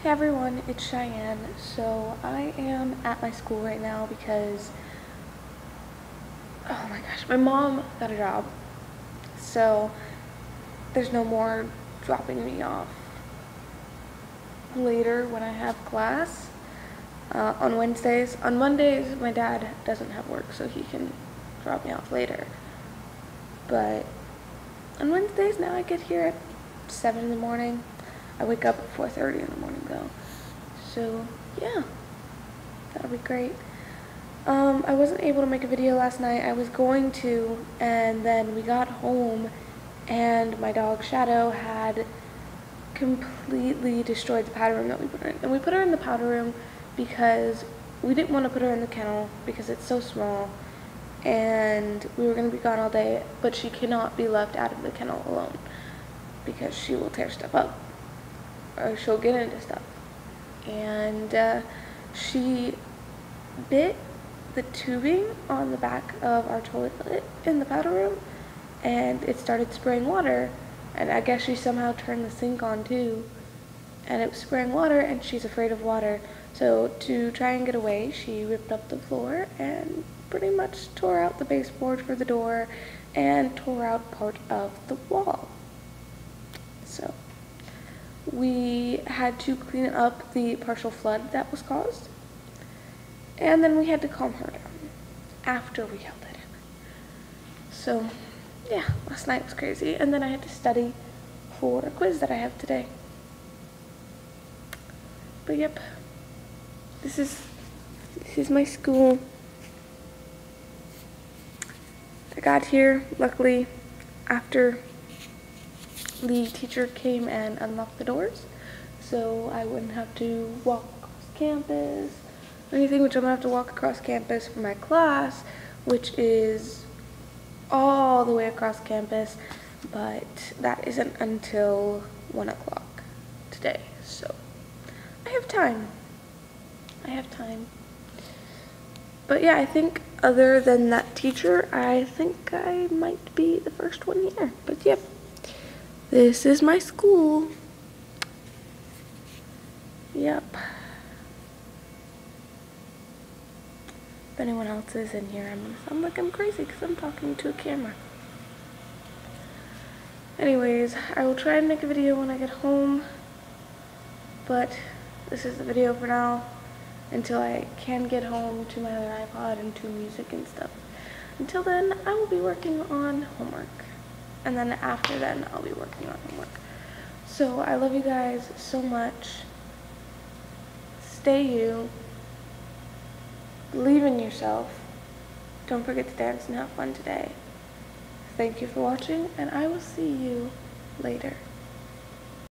Hey everyone, it's Cheyenne. So I am at my school right now because, oh my gosh, my mom got a job. So there's no more dropping me off later when I have class on Wednesdays. On Mondays, my dad doesn't have work, so he can drop me off later. But on Wednesdays now I get here at 7 in the morning. I wake up at 4:30 in the morning though. So yeah, that'll be great. I wasn't able to make a video last night. I was going to, and then we got home and my dog Shadow had completely destroyed the powder room that we put her in. And we put her in the powder room because we didn't want to put her in the kennel because it's so small and we were going to be gone all day, but she cannot be left out of the kennel alone because she will tear stuff up or she'll get into stuff. And she bit the tubing on the back of our toilet in the powder room and it started spraying water, and I guess she somehow turned the sink on too and it was spraying water, and she's afraid of water. So to try and get away, she ripped up the floor and pretty much tore out the baseboard for the door and tore out part of the wall. So we had to clean up the partial flood that was caused, and then we had to calm her down after we held it in. So yeah, last night was crazy, and then I had to study for a quiz that I have today. But yep, this is my school. I got here luckily after the teacher came and unlocked the doors, so I wouldn't have to walk across campus or anything, which I'm gonna have to walk across campus for my class, which is all the way across campus, but that isn't until 1 o'clock today, so I have time. But yeah, I think other than that teacher, I think I might be the first one here. But yep, this is my school. Yep. If anyone else is in here, I'm gonna sound like I'm crazy because I'm talking to a camera. Anyways, I will try and make a video when I get home, but this is the video for now until I can get home to my other iPod and to music and stuff. Until then, I will be working on homework, and then after then, I'll be working on homework. So I love you guys so much. Stay you. Believe in yourself. Don't forget to dance and have fun today. Thank you for watching, and I will see you later.